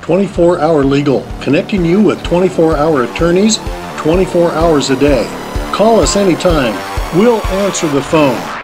24-hour legal, connecting you with 24-hour attorneys, 24 hours a day. Call us anytime. We'll answer the phone.